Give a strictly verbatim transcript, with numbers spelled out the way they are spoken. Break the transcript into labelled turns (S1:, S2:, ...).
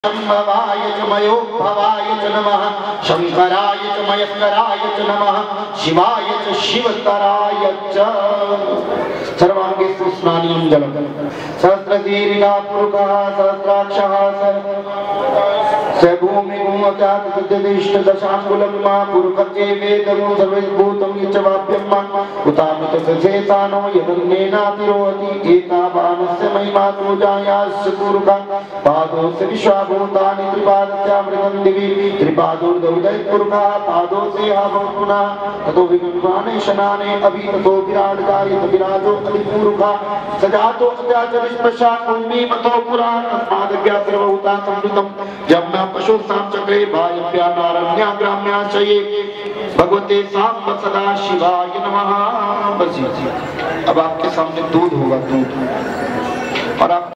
S1: शंभवाय च मयोद्भवाय च नमः, शंकराय च मयस्कराय च नमः, शिवाय च शिवतराय च। सर्वांगे स्नानियं जलम् सहस्रदीर्घा पुरुषः सहस्राक्षः स भूमि भूमत्यात् तद्दिष्ट दशांगुलं मा पुरुषे वेदं सर्वभूतं यच्च वाप्यं मा उतामित सचेतानो यदन्नेनातिरोहति एतावानस्य महिमा पूजायास्य पुरुषः पादोस्य विश्वाभूतानि त्रिपादस्यामृतं दिवि त्रिपादोर्धौदय पुरुषः पादोस्य हावपुना ततो विगुणाने शनाने अभि ततो विराटकार्य विराजो अधिपुरुषः सजातो अत्याचर स्पर्शा भूमि मतो पुराण तस्माद्ज्ञा सर्वभूता संवृतं जम्ना पशु साम चक्रे भायप्या नारण्या ग्राम्या चये भगवते साम सदा शिवाय नमः। बस जी अब आपके सामने दूध होगा, दूध और आप